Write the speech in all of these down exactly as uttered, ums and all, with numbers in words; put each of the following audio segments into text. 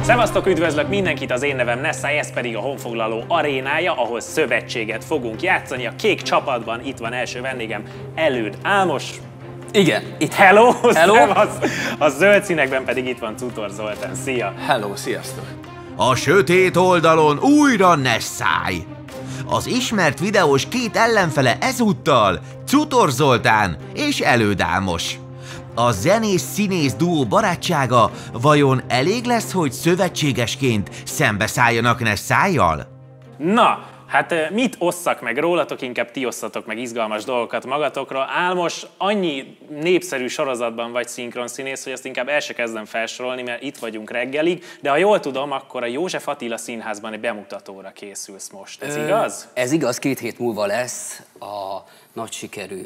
Szevasztok, üdvözlök mindenkit, az én nevem Nessai, ez pedig a honfoglaló arénája, ahol szövetséget fogunk játszani. A kék csapatban itt van első vendégem, Előd Álmos. Igen, itt. Hello, Hello. Szevasz. A zöld színekben pedig itt van Cutor Zoltán, szia. Hello, sziasztok. A sötét oldalon újra Nessai. Az ismert videós két ellenfele ezúttal Cutor Zoltán és Előd Álmos. A zenész-színész duó barátsága vajon elég lesz, hogy szövetségesként szembeszálljanak Nessaival? Na, hát mit osszak meg rólatok, inkább ti osszatok meg izgalmas dolgokat magatokra. Álmos, annyi népszerű sorozatban vagy szinkronszínész, hogy azt inkább el se kezdem felsorolni, mert itt vagyunk reggelig, de ha jól tudom, akkor a József Attila Színházban egy bemutatóra készülsz most. Ez Ö, igaz? Ez igaz, két hét múlva lesz a nagy sikerű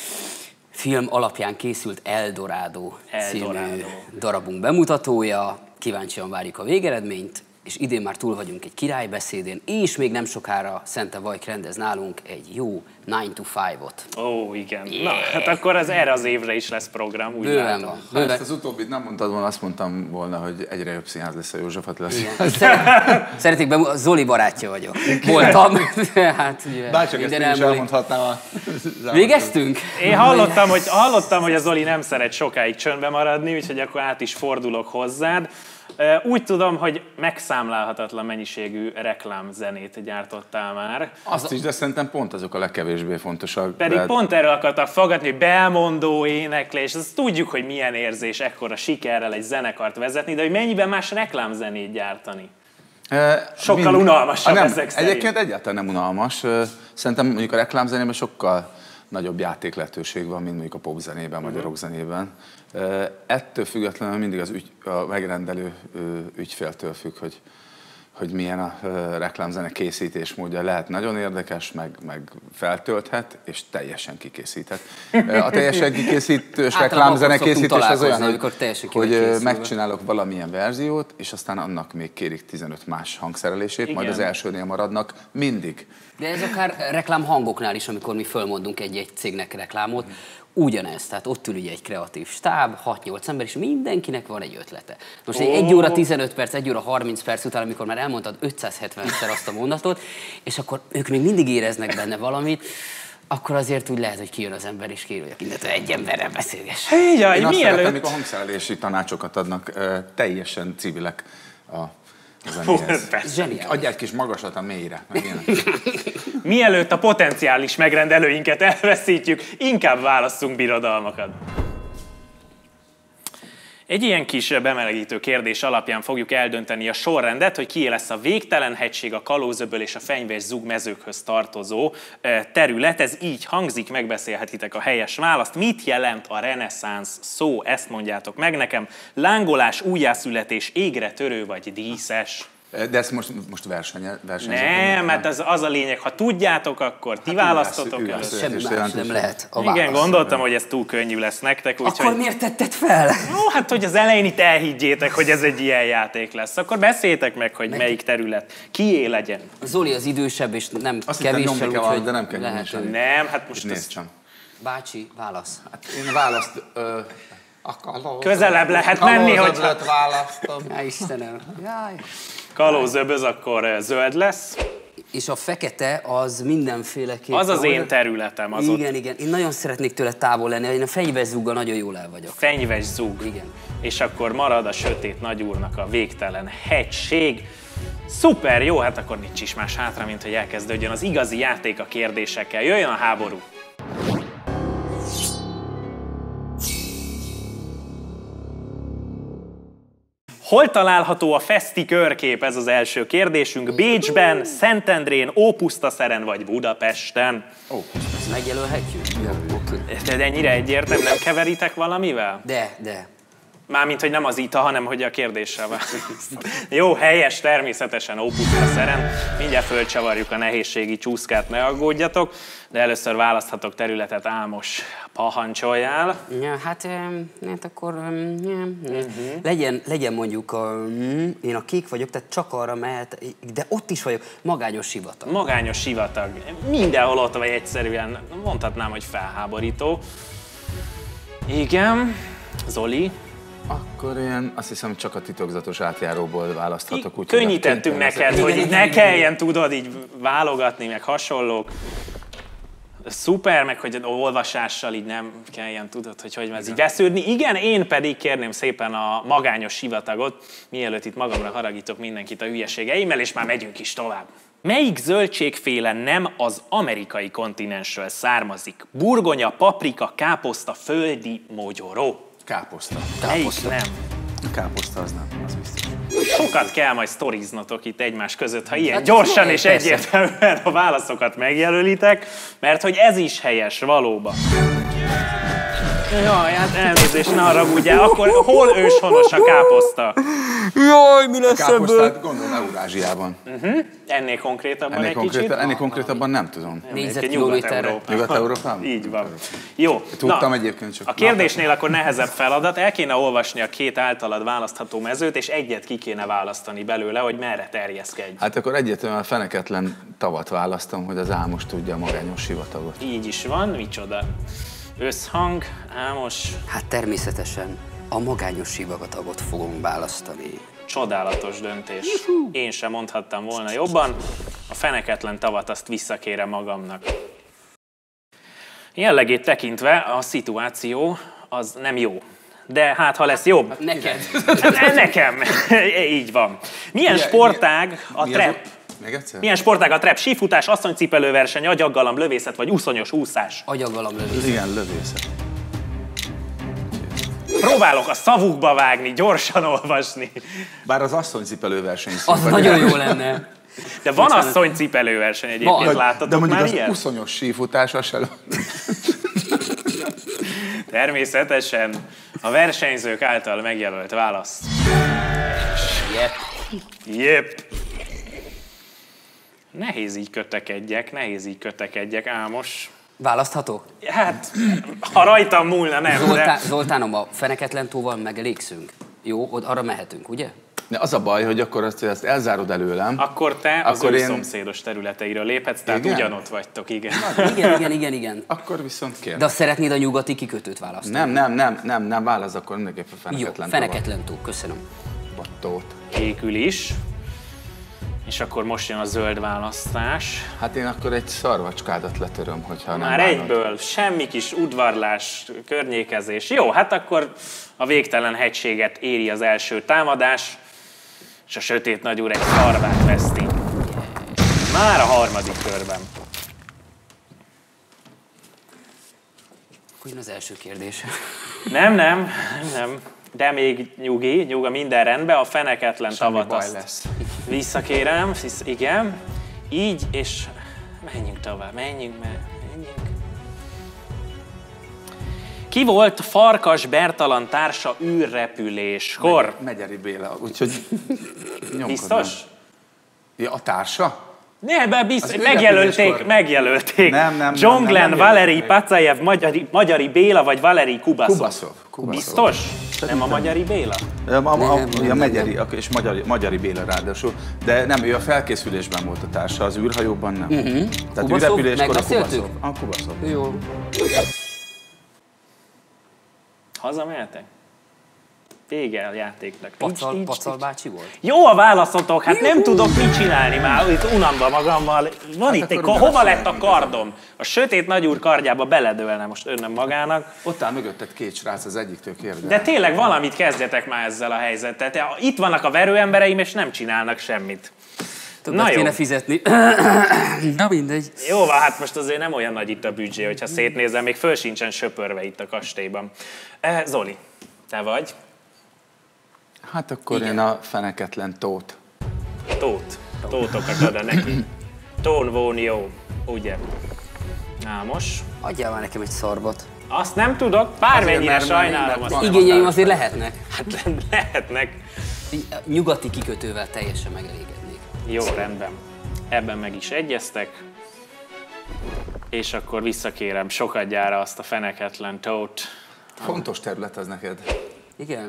film alapján készült Eldorado, Eldorado című darabunk bemutatója. Kíváncsian várjuk a végeredményt, és idén már túl vagyunk egy királybeszédén, és még nem sokára Szente Vajk rendez nálunk egy jó nine to five-ot. Ó, igen. Yeah. Na, hát akkor az erre az évre is lesz program, úgy Bőven látom. van. Ha ezt az utóbbit nem mondtad volna, azt mondtam volna, hogy egyre jobb színház lesz a József Attila. Szeretnék be, Zoli barátja vagyok. Voltam. Hát, ugye, bárcsak ezt én is elmondhatnám a... Végeztünk? Én hallottam hogy, hallottam, hogy a Zoli nem szeret sokáig csöndbe maradni, úgyhogy akkor át is fordulok hozzád. Úgy tudom, hogy megszámlálhatatlan mennyiségű reklámzenét gyártottál már. Azt is, de szerintem pont azok a legkevésbé fontosak. Pedig de... pont erről akartak fogadni, hogy belmondó éneklés, azt tudjuk, hogy milyen érzés ekkora sikerrel egy zenekart vezetni, de hogy mennyiben más reklámzenét gyártani? E, Sokkal mind... unalmasabb nem, ezek szerint. Egyébként egyáltalán nem unalmas. Szerintem mondjuk a reklámzenében sokkal nagyobb játék lehetőség van, mint mondjuk a popzenében, vagy a rockzenében. Ettől függetlenül mindig az ügy, a megrendelő ügyféltől függ, hogy, hogy milyen a reklámzene készítés módja. Lehet nagyon érdekes, meg, meg feltölthet, és teljesen kikészíthet. A teljesen kikészítős reklámzene készítés az olyan, hogy, hogy megcsinálok valamilyen verziót, és aztán annak még kérik tizenöt más hangszerelését, igen. Majd az elsőnél maradnak mindig. De ez akár reklámhangoknál is, amikor mi fölmondunk egy-egy cégnek reklámot, ugyanez, tehát ott ül ugye egy kreatív stáb, hat-nyolc ember, és mindenkinek van egy ötlete. Most egy egy óra tizenöt perc, egy óra harminc perc után, amikor már elmondtad ötszázhetvenszer azt a mondatot, és akkor ők még mindig éreznek benne valamit, akkor azért úgy lehet, hogy kijön az ember és kér, hogy mindentől egy emberrel beszélgess. Hey, jaj, Én azt mielőtt... szeretem, amikor hangszerelési tanácsokat adnak, teljesen civilek a zenéhez. Adj egy kis magasat a mélyre. Mielőtt a potenciális megrendelőinket elveszítjük, inkább válasszunk birodalmakat. Egy ilyen kis bemelegítő kérdés alapján fogjuk eldönteni a sorrendet, hogy kié lesz a Végtelen hegység, a Kalózöböl és a Fenyves Zug mezőkhöz tartozó terület. Ez így hangzik, megbeszélhetitek a helyes választ. Mit jelent a reneszánsz szó? Ezt mondjátok meg nekem. Lángolás, újjászületés, égre törő vagy díszes? De ezt most, most verseny, versenyzünk. Nem, mert az, az a lényeg, ha tudjátok, akkor ti hát választotok el. Semmi más nem lehet a igen, válasz. Gondoltam, hogy ez túl könnyű lesz nektek. Úgy, akkor hogy... miért tetted fel? Jó, hát hogy az elején itt elhiggyétek, hogy ez egy ilyen játék lesz. Akkor beszéljétek meg, hogy meg... melyik terület kié legyen. Zoli az idősebb, és nem azt kevéssel, úgyhogy de nem kell lehet. Nem, hát most nézd sem. Bácsi, válasz. Hát én választ... Ö... Közelebb lehet menni, hogy... Kalózöblöt választom. Ja, Istenem. Jaj. Kalózöböz akkor zöld lesz. És a fekete az mindenféleképpen... Az az én területem. Az igen, ott... igen. Én nagyon szeretnék tőle távol lenni, én a Fenyves Zuggal nagyon jól el vagyok. Fenyves Zug. Igen. És akkor marad a sötét nagyúrnak a Végtelen hegység. Szuper, jó, hát akkor nincs is más hátra, mint hogy elkezdődjön az igazi játék a kérdésekkel. Jöjjön a háború! Hol található a Feszti körkép? Ez az első kérdésünk. Bécsben, Szentendrén, Ópusztaszeren vagy Budapesten? Ezt megjelölhetjük? Jó, oké. De ennyire egyértelmű, nem keveritek valamivel? De, de. Mármint, hogy nem az ita, hanem hogy a kérdéssel van. Jó, helyes, természetesen Ópusztaszeren. Mindjárt fölcsavarjuk a nehézségi csúszkát, ne aggódjatok. De először választhatok területet, Álmos, pahancsoljál. Ja, hát, hát akkor ja, uh-huh. legyen, legyen mondjuk, a, én a kék vagyok, tehát csak arra mehet, de ott is vagyok, magányos sivatag. Magányos sivatag. Mindenhol ott vagy egyszerűen, mondhatnám, hogy felháborító. Igen, Zoli. Akkor én azt hiszem, csak a titokzatos átjáróból választhatok. Úgy könnyítettünk neked, hogy így ne kelljen, tudod, így válogatni, meg hasonlók. Szuper, meg hogy olvasással így nem kelljen, tudod, hogy hogy ez így vesződni. Igen, én pedig kérném szépen a magányos sivatagot, mielőtt itt magamra haragítok mindenkit a hülyeségeimmel, és már megyünk is tovább. Melyik zöldségféle nem az amerikai kontinensről származik? Burgonya, paprika, káposzta, földi mogyoró. Káposzta. Melyik nem? Káposzta az nem, az biztos. Sokat kell majd sztoriznotok itt egymás között, ha ilyen gyorsan és egyértelműen a válaszokat megjelölitek, mert hogy ez is helyes valóban. Jaj, hát elnézést, ne haragudjál, akkor hol őshonos a káposzta? Jaj, mi lesz ebből? Káposztát gondolom Eurázsiában. Uh-huh. Ennél konkrétabban Ennél, egy konkréta, kicsit? ennél konkrétabban nem tudom. Négyzetkilométerre. Nyugat-Európában? Így van. Jó. Tudtam Na, egyébként csak. a kérdésnél akkor nehezebb feladat, el kéne olvasni a két általad választható mezőt, és egyet ki kéne választani belőle, hogy merre terjeszkedj. Hát akkor egyértelműen a feneketlen tavat választom, hogy az Ámos tudja a magányos sivatagot. Így is van, micsoda. Összhang, Ámos, Hát természetesen a magányos sivatagot fogom választani. csodálatos döntés. Én sem mondhattam volna jobban. A feneketlen tavat azt visszakérem magamnak. Jellegét tekintve a szituáció az nem jó. De hát, ha lesz jobb. Neked. Hát, nekem. Így van. Milyen sportág a trap? Még egyszer? Milyen sportág a trap? Sífutás, asszonycipelőverseny, agyaggalamb, lövészet vagy úszonyos úszás? Agyaggalamb lövészet. Igen, lövészet. Próbálok a szavukba vágni, gyorsan olvasni. Bár az asszonycipelőverseny Az színpad- nagyon jó lenne. De van asszonycipelőverseny egyébként, Van. láttatok De mondjuk már az ilyet? uszonyos sífutás, az se... Természetesen a versenyzők által megjelölt válasz. Yep. Jep. Nehéz így kötekedjek, nehéz így kötekedjek, Ámos. Választhatok? Hát, ha rajtam múlna, nem, Zoltán, de... Zoltánom, a feneketlen tóval megelégszünk. Jó, ott arra mehetünk, ugye? De az a baj, hogy akkor azt, ezt elzárod előlem. Akkor te az Akkor ő én- szomszédos területeiről léphetsz, tehát Igen? ugyanott vagytok, igen. Igen, igen, igen, igen. Akkor viszont kér. De azt szeretnéd a nyugati kikötőt választani? Nem, nem, nem, nem, nem válasz, akkor mindenképpen Jó, feneketlen feneketlen tó, köszönöm. Pattót. Kékül is. És akkor most jön a zöld választás. Hát én akkor egy szarvacskádat letöröm, hogyha nem Már bánod. egyből, semmi kis udvarlás, környékezés. Jó, hát akkor a végtelen hegységet éri az első támadás, és a sötét nagyúr egy szarvát veszti. Már a harmadik körben. Akkor jön az első kérdés. Nem, nem, nem. De még nyugi, nyuga, minden rendben, a feneketlen Semmi tavat baj azt lesz. visszakérem, hisz, igen. Így, és menjünk tovább, menjünk, me- menjünk. Ki volt Farkas Bertalan társa űrrepüléskor? Megyeri Béla, úgyhogy nyomkodom. Biztos? Ja, a társa? Ne, be biztos, Az megjelölték, űrrepüléskor. megjelölték. Nem, nem, John nem, nem, Glenn, nem Valeri jelölték. Pacajev, Magyari, Magyari Béla vagy Valeri Kubaszov? Kubaszov. Kubaszov. Biztos? Nem a Magyari Béla? A, a, a, Nem, a, nem, a nem, Megyeri, nem. És Magyari, Magyari Béla ráadásul, de nem, ő a felkészülésben volt a társa, az űrhajóban nem. Uh-huh. Tehát Kubaszov? űrrepüléskor a Megbeszéltük? Kubaszov. A Kubaszov. Jó. Hazamehetek? Vége a játéknak. Nincs- Pacal, nincs- Pacal bácsi volt? Jó a válaszotok, hát nem tudok mit csinálni már, itt unamba magammal. Van itt egy, akkor hova ugyanazt lett a mondom. kardom? A sötét nagyúr kardjába beledőlne most önnem magának. Ott áll mögötted két srác, az egyiktől kérdez. De tényleg valamit kezdjetek már ezzel a helyzettel. Te- Itt vannak a verőembereim, és nem csinálnak semmit. Többet Na jó. kéne fizetni. Na mindegy. Jó, van, hát most azért nem olyan nagy itt a büdzsé, hogyha szétnézem, még föl sincsen söpörve itt a kastélyban. Eh, Zoli, te vagy? Hát akkor Igen. én a feneketlen tót. Tót. Tótokat ad neki. Tón von jó, ugye? Ámos. Adjál már nekem egy szarvat. Azt nem tudok, bármennyire Azért, mert- sajnálom. mert Azt van- Igényeim azért lehetnek. hát lehetnek. Így a nyugati kikötővel teljesen megelégednék. Jó, rendben. Ebben meg is egyeztek. És akkor visszakérem sokadjára azt a feneketlen tót. Fontos terület az neked. Igen.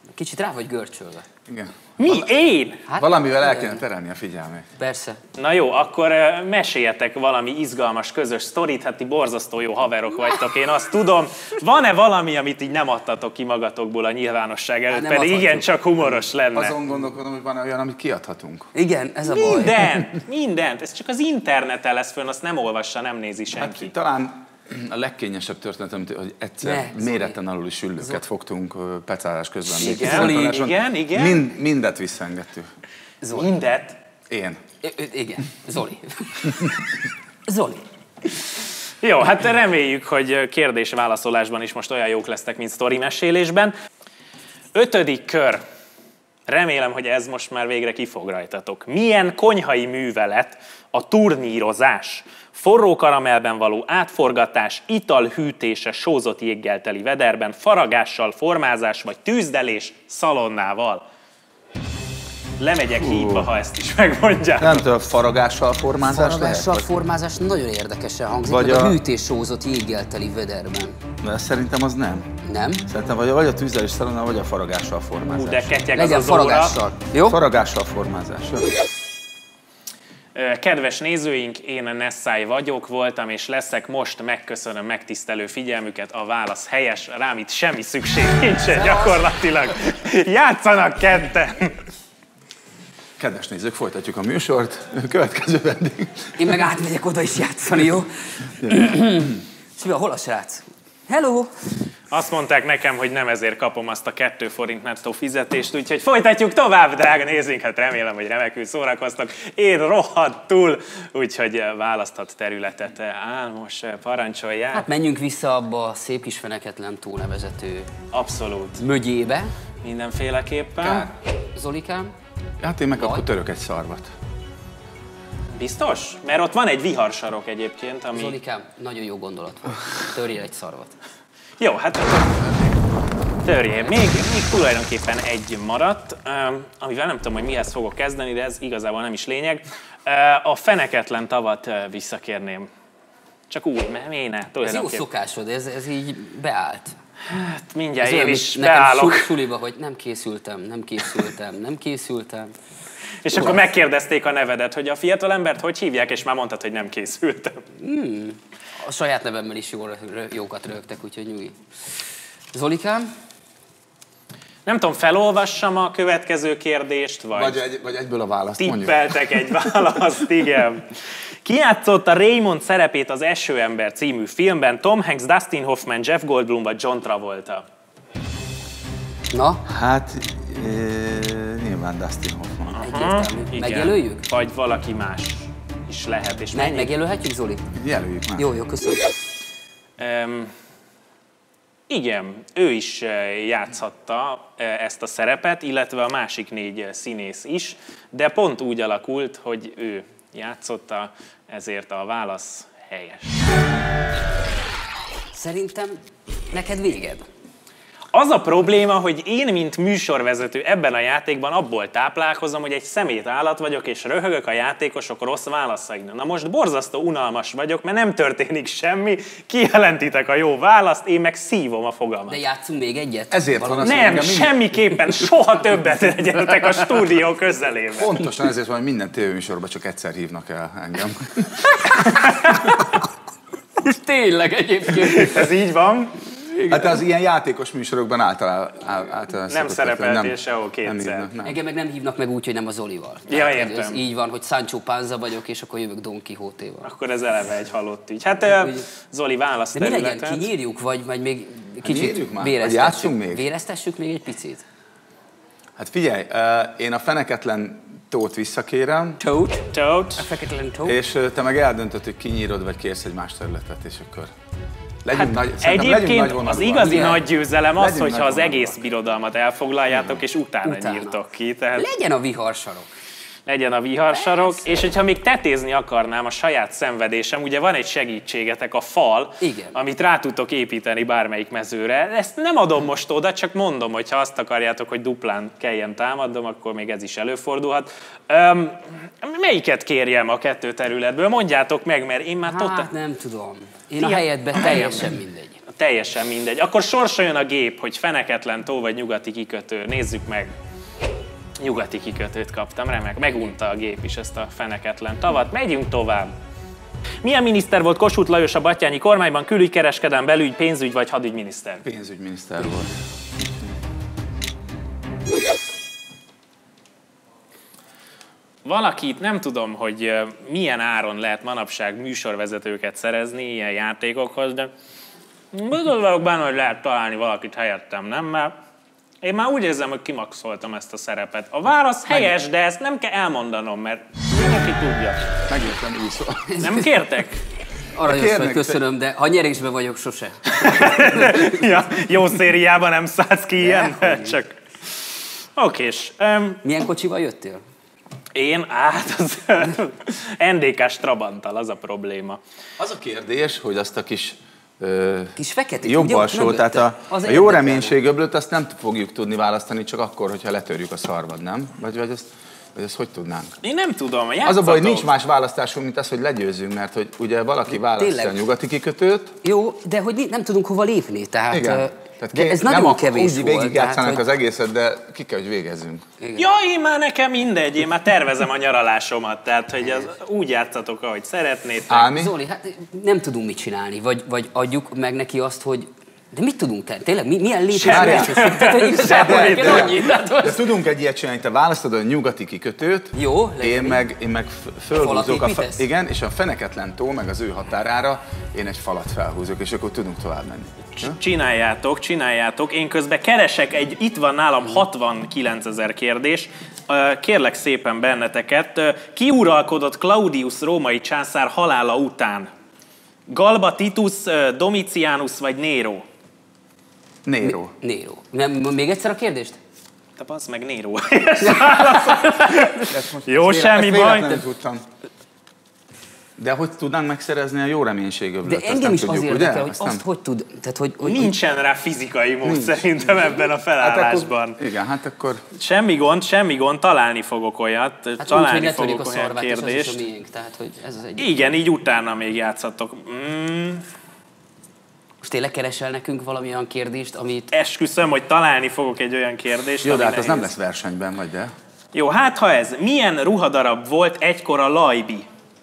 Kicsit rá vagy görcsölve. Igen. Mi? Én? Hát, Valamivel el kéne terelni a figyelmét. Persze. Na jó, akkor eh, meséljetek valami izgalmas közös sztorit, hát ti borzasztó jó haverok vagytok, én azt tudom. Van-e valami, amit így nem adtatok ki magatokból a nyilvánosság előtt, nem pedig adhatjuk. igen, csak humoros lenne. Azon gondolkodom, hogy van olyan, amit kiadhatunk. Igen, ez a baj. Mindent, mindent, ez csak az interneten lesz fönn, azt nem olvassa, nem nézi senki. Hát, talán a legkényesebb történet, amit, hogy egyszer Ne, méreten aluli süllőket fogtunk ö, pecálás közben. még Igen, tizenöt igen, igen. Mind, mindet visszaengedtük. Zoli. Mindet? Én. I- I- igen, Zoli. Zoli. Jó, hát reméljük, hogy kérdés-válaszolásban is most olyan jók lesznek, mint sztori mesélésben. Ötödik kör. Remélem, hogy ez most már végre kifog rajtatok. Milyen konyhai művelet a turnírozás? Forró karamellben való átforgatás, ital hűtése sózott jéggel teli vederben, faragással, formázás vagy tűzdelés szalonnával. Lemegyek hídba, ha ezt is megmondják. Nem tudom, faragással formázás Faragással lehet? formázás nagyon érdekesen hangzik, Vagy vagy a, a- a hűtés sózott jéggel teli vederben. Vagy... Szerintem az nem. Nem? Szerintem vagy a, vagy a tűzdelés szalonna, vagy a faragással Hú, formázás. de ketyeg az Legyen az óra. faragással. Jó? Faragással formázás. Jó? Kedves nézőink, én Nessai vagyok, voltam és leszek most, megköszönöm megtisztelő figyelmüket, a válasz helyes, rám itt semmi szükség nincsen gyakorlatilag. Játszanak ketten! Kedves nézők, folytatjuk a műsort. Következő vendég. Én meg átmegyek oda is játszani, jó? Szia, hol a srác? Hello! Azt mondták nekem, hogy nem ezért kapom azt a kettő forint nettó fizetést, úgyhogy folytatjuk tovább, drága nézőink, hát remélem, hogy remekül szórakoztak. Én rohadtul, úgyhogy választhat területet. Álmos, parancsoljál. Hát menjünk vissza abba a szép kis feneketlen tó nevezető Abszolút. mögyébe. Mindenféleképpen. Kár. Zolikám? Hát én meg akkor török egy szarvat. Biztos? Mert ott van egy viharsarok egyébként, ami... Zolikám, nagyon jó gondolat volt. Törjél egy szarvat. Jó, hát törjél. Még, még tulajdonképpen egy maradt, amivel nem tudom, hogy mihez fogok kezdeni, de ez igazából nem is lényeg. A feneketlen tavat visszakérném. Csak úgy, mert miért ne? Ez jó Tulajdonképpen. szokásod, ez, ez így beállt. Hát mindjárt Ez én olyan, is mint nekem beállok. sul- suliba, hogy nem készültem, nem készültem, nem készültem. És akkor megkérdezték a nevedet, hogy a fiatal embert hogy hívják, és már mondtad, hogy nem készültem. A saját nevemmel is jó, jókat rögtek, úgyhogy nyugi. Zolikám? Nem tudom, felolvassam a következő kérdést, vagy, Vagy, egy, vagy egyből a választ mondjuk. tippeltek egy választ, igen. Ki játszotta Raymond szerepét az Esőember című filmben? Tom Hanks, Dustin Hoffman, Jeff Goldblum vagy John Travolta? Na, Hát e, nyilván Dustin Hoffman. egyértelmű. Igen. Megjelöljük? Vagy valaki más is lehet. És Me- mennyi? megjelölhetjük, Zoli? Jelöljük már. Jó, jó, köszönöm. Um, igen, ő is eh, játszhatta eh, ezt a szerepet, illetve a másik négy eh, színész is, de pont úgy alakult, hogy ő játszotta, ezért a válasz helyes. Szerintem neked véged. Az a probléma, hogy én, mint műsorvezető ebben a játékban abból táplálkozom, hogy egy szemét állat vagyok, és röhögök a játékosok rossz válaszain. Na most borzasztó unalmas vagyok, mert nem történik semmi, kijelentitek a jó választ, én meg szívom a fogalmat. De játszunk még egyet? Ezért van az, hogy Nem, engem minden- semmiképpen soha többet legyetek a stúdió közelében. Pontosan ezért van, hogy minden tévéműsorban csak egyszer hívnak el engem. Tényleg egyébként. Ez így van. Hát az ilyen játékos műsorokban általában, általában Nem szerepeltél sehol nem kétszer. hívnak, nem. Engem meg nem hívnak meg úgy, hogy nem a Zolival. Ja, Tehát, értem. Ez így van, hogy Sancho Panza vagyok, és akkor jövök Don Quixote-val. Akkor ez eleve egy halott ügy. Hát ö, Zoli választ De mi legyen, területet. kinyírjuk, vagy, vagy még kicsit nyírjuk már? Vagy véreztessük? játsszunk még? Véreztessük még egy picit? Hát figyelj, eh, én a feneketlen tót visszakérem, Tót? Tót. A feketlen tót? és eh, te meg eldöntöd, hogy kinyírod, vagy kérsz egy más területet, és akkor legyünk Hát nagy, szerintem legyünk egyébként nagy az vonalúak. igazi nagy győzelem az, Legyünk hogyha nagy az egész vonalúak. birodalmat elfoglaljátok, és utána, Utána. nyírtok ki. Tehát Legyen a viharsarok. legyen a viharsarok, és hogyha még tetézni akarnám a saját szenvedésem, ugye van egy segítségetek, a fal, Igen. amit rá tudtok építeni bármelyik mezőre. Ezt nem adom most oda, csak mondom, hogy ha azt akarjátok, hogy duplán kelljen támadnom, akkor még ez is előfordulhat. Öm, melyiket kérjem a kettő területből? Mondjátok meg, mert én már Hát totál... nem tudom. Én a Fia- helyedben teljesen mindegy. Teljesen mindegy. Akkor sorsoljon a gép, hogy feneketlen tó vagy nyugati kikötő. Nézzük meg. Nyugati kikötőt kaptam, remek. Megunta a gép is ezt a feneketlen tavat. Megyünk tovább. Milyen miniszter volt Kossuth Lajos a Batthyáni kormányban? Külügy, kereskedelem, belügy, pénzügy vagy hadügyminiszter? Pénzügyminiszter volt. Valakit nem tudom, hogy milyen áron lehet manapság műsorvezetőket szerezni ilyen játékokhoz, de biztos vagyok benne, hogy lehet találni valakit helyettem, nem? Mert én már úgy érzem, hogy kimaxoltam ezt a szerepet. A válasz helyes, de ezt nem kell elmondanom, mert mindenki tudja. Megértem úszó. Nem kértek? Arra jössz, hogy köszönöm, de ha nyerésben vagyok, sose. Ja, jó szériában nem szállsz ki ilyen, csak... Okés. Um, Milyen kocsival jöttél? Én, át az en dé ká-s Trabanttal, az a probléma. Az a kérdés, hogy azt a kis, ö, Kis feketét, jobb ugye? alsó, tehát a, Az a jó érdekelne. reménységöblöt azt nem fogjuk tudni választani csak akkor, hogyha letörjük a szarvad, nem? Vagy, vagy, ezt, vagy ezt hogy tudnánk? Én nem tudom, Az játszatok. a baj, hogy nincs más választásunk, mint az, hogy legyőzzünk, mert hogy ugye valaki választja Tényleg. a nyugati kikötőt. Jó, de hogy mi- nem tudunk hova lépni, tehát... Igen. ö, Tehát de ké- ez nem nagyon ak- kevés úgy volt. végigjátszanak tehát, az egészet, de ki kell, hogy végezzünk. Ja, én már nekem mindegy, én már tervezem a nyaralásomat, tehát hogy az, úgy játszatok, ahogy szeretnétek. Ámi? Zoli, hát nem tudunk mit csinálni, vagy, vagy adjuk meg neki azt, hogy... De mit tudunk tenni? Tényleg, mi, milyen lépés Semmi. lehet? Tehát, hogy igazából De- neked de- annyi. Tehát, De hogy... tudunk egy ilyet csinálni, te választod a nyugati kikötőt, Jó, legyen én így. meg, én meg f- fölhúzok Falat a, fe- építesz? igen, és a feneketlen tó, meg az ő határára én egy falat felhúzok, és akkor tudunk tovább menni. Csináljátok, csináljátok. Én közben keresek egy, itt van nálam hatvankilencezer kérdés. Ö, Kérlek szépen benneteket. Ö, Ki uralkodott Claudius római császár halála után? Galba, Titus, ö, Domitianus vagy Nero? Nero. Nero. Nem, még egyszer a kérdést? Te bassz meg Nero. Ezt most- Jó, ezt semmi véletlenül baj. Nem tudtam. De hogy tudnánk megszerezni a jó reménységöblöt? De Azt engem nem is tudjuk, az ugye? érdekel, hogy Azt azt nem- hogy tud, tehát hogy... hogy Nincsen rá fizikai mód szerintem ebben a Hát felállásban. akkor, igen, hát akkor Semmi gond, semmi gond, találni fogok olyat. Hát úgy, hogy találni letörjük a fogok olyan szarvát, és az is a kérdést. miénk. Tehát, hogy ez az egy... Igen, így utána még játszatok. Mm, Most tényleg keresel nekünk valamilyen kérdést, amit... esküszöm, hogy találni fogok egy olyan kérdést, jó, ami de hát az nem nehéz. lesz versenyben, vagy de? Jó, hát ha ez. Milyen ruhadarab volt egykor a Lajbi?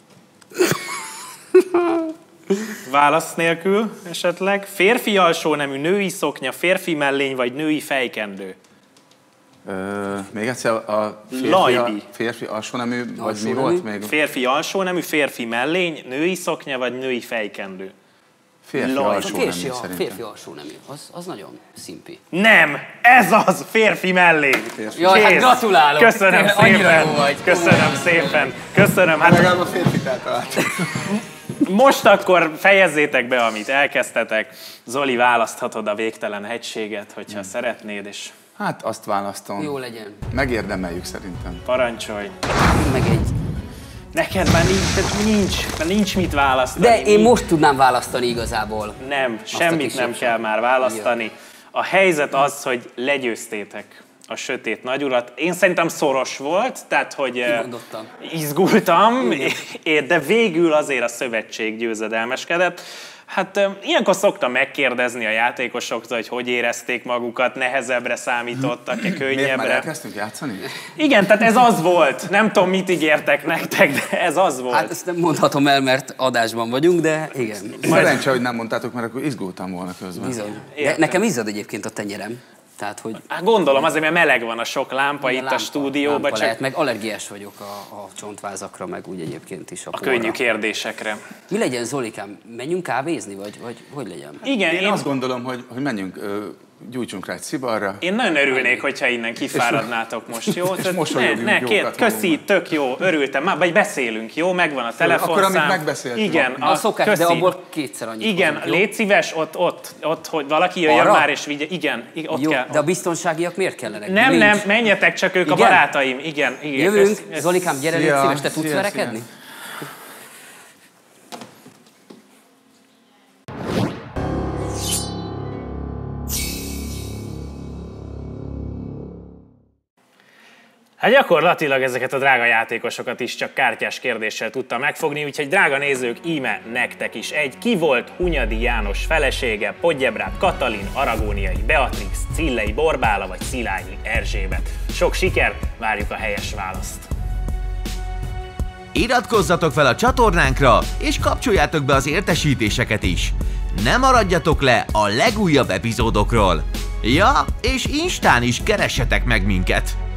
Válasz nélkül esetleg. Férfi alsónemű, női szoknya, férfi mellény vagy női fejkendő? Ö, még egyszer a férfi, Lajbi. a férfi alsónemű, vagy mi Alsónemű? volt még? Férfi alsónemű, férfi mellény, női szoknya vagy női fejkendő? Férfi Laj. A alsónemű férfi, a, szerintem. férfi alsó nemű. Az, az nagyon szimpi. Nem! Ez az! Férfi mellény! Jaj, hát Kész. gratulálok! Köszönöm Tényleg annyira szépen! jó vagy. Köszönöm szépen! Köszönöm! Hát Legalább a férfit eltaláltam. most akkor fejezzétek be, amit elkezdtetek. Zoli, választhatod a végtelen hegységet, hogyha Hmm. szeretnéd, és Hát azt választom. Jó legyen. Megérdemeljük szerintem. parancsolj. Meg egy... Neked már nincs, tehát nincs, már nincs mit választani. De én Nincs. most tudnám választani igazából. Nem, a semmit kis nem jobb kell sem. már választani. A helyzet az, hogy legyőztétek a sötét nagyurat. Én szerintem szoros volt, tehát hogy eh, Kimondottan. izgultam, é- de végül azért a szövetség győzedelmeskedett. Hát eh, ilyenkor szoktam megkérdezni a játékosoktól, hogy hogy érezték magukat, nehezebbre számítottak-e, Miért már könnyebbre. elkezdtünk játszani? Igen, tehát ez az volt. Nem tudom, mit ígértek nektek, de ez az volt. Hát ezt nem mondhatom el, mert adásban vagyunk, de igen. Szerencse, hogy nem mondtátok, mert akkor izgultam volna közben. Bizony. De Értem. nekem izzad egyébként a tenyerem. Tehát, hogy Hát gondolom azért, mert meleg van a sok lámpa itt lámpa- a stúdióban, lámpa csak lehet, meg allergiás vagyok a, a csontvázakra, meg úgy egyébként is a, a porra. könnyű kérdésekre. Mi legyen, Zolikám? Menjünk kávézni, vagy, vagy hogy legyen? Igen, Én én, azt gondolom, hogy, hogy menjünk, ö, gyújtsunk rá egy szibarra. én nagyon örülnék, hogyha innen kifáradnátok most, jó? Tehát mosolyogjunk ne, ne, két, jókat köszi, magunknak. tök jó, örültem, már, vagy beszélünk, jó? Megvan a telefonszám. akkor, amit megbeszéltünk. Igen, A szokás, köszi. de abból kétszer annyit Igen, hozunk, jó? légy szíves, ott, ott, ott, hogy valaki jöjjön Arra? már és vigye. Igen, i- ott Jó, kell. de a biztonságiak miért kellenek? Nem, Nincs. nem, menjetek csak, ők a Igen? barátaim. Igen, igen. Jövünk. köszi. Ez- Zolikám, gyere, légy Szia, szíves, te tudsz szia, verekedni? szia. Hát gyakorlatilag ezeket a drága játékosokat is csak kártyás kérdéssel tudta megfogni, úgyhogy drága nézők, íme nektek is egy. Ki volt Hunyadi János felesége, Podjebrad Katalin, Aragóniai Beatrix, Cillei Borbála vagy Szilágyi Erzsébet? Sok sikert, várjuk a helyes választ! Iratkozzatok fel a csatornánkra, és kapcsoljátok be az értesítéseket is. Ne maradjatok le a legújabb epizódokról. Ja, és Instán is keressetek meg minket!